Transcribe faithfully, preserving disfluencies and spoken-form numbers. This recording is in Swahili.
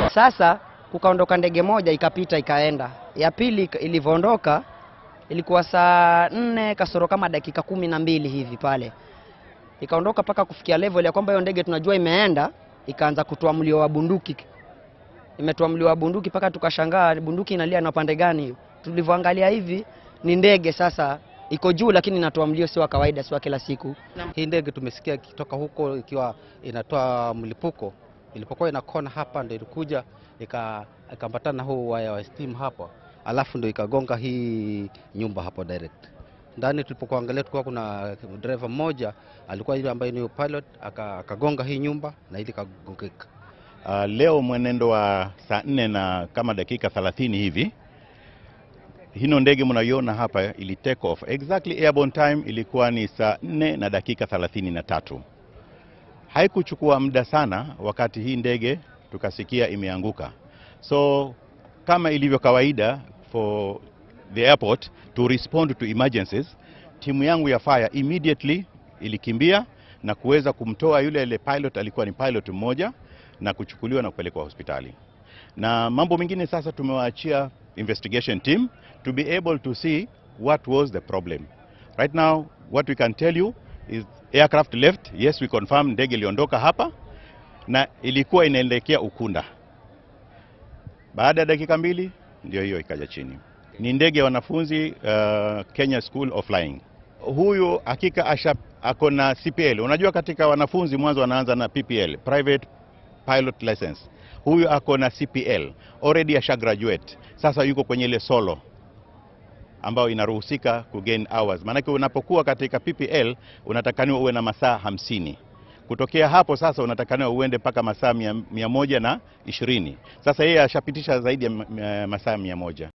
Sasa kukaondoka ndege moja ikapita ikaenda. Ya pili ilivyoondoka ilikuwa saa nne kasoro kama dakika kumi na mbili hivi pale. Ikaondoka paka kufikia level ya kwamba hiyo ndege tunajua imeenda, ikaanza kutoa mlio wa bunduki. Imetoa mlio wa bunduki paka tukashangaa bunduki inalia na pande gani. Tulivyoangalia hivi ni ndege sasa iko juu lakini inatoa mlio si wa kawaida, si wa kila siku. Hii ndege tumesikia ikitoka huko ikiwa inatoa mlipuko. Ilipokuwa inakona hapa ndio ilikuja ikaambatana na huu waya wa steam hapo. Alafu ndio ikagonga hii nyumba hapo direct. Ndani tulipokuangalia tulikuwa kuna driver mmoja alikuwa yule ambaye ni pilot akagonga hii nyumba na ili kagongeka. Uh, leo mwenendo wa saa nne na kama dakika thelathini hivi, hino ndege mnaiona hapa ili take off. Exactly airborne time ilikuwa ni saa nne na dakika thelathini na tatu. Haikuchukua muda sana wakati hii ndege tukasikia imeanguka. So kama ilivyo kawaida for the airport to respond to emergencies, timu yangu ya fire immediately ilikimbia na kuweza kumtoa yule ile pilot, alikuwa ni pilot mmoja, na kuchukuliwa na kupelekwa hospitali. Na mambo mengine sasa tumewaachia investigation team to be able to see what was the problem. Right now what we can tell you is aircraft left. Yes, we confirm ndege iliondoka hapa na ilikuwa inaelekea Ukunda. Baada ya dakika mbili ndio hiyo ikaja chini. Ni ndege ya wanafunzi uh, Kenya School of Flying. Huyu hakika asha akona C P L. Unajua katika wanafunzi mwanzo wanaanza na P P L, private pilot license. Huyu akona C P L, already asha graduate. Sasa yuko kwenye ile solo ambao inaruhusika ku gain hours. Maana unapokuwa katika P P L unatakaniwa uwe na masaa hamsini. Kutokea hapo sasa unatakaniwa uende paka masaa mia moja na ishirini. Sasa yeye ashapitisha zaidi ya masaa mia moja.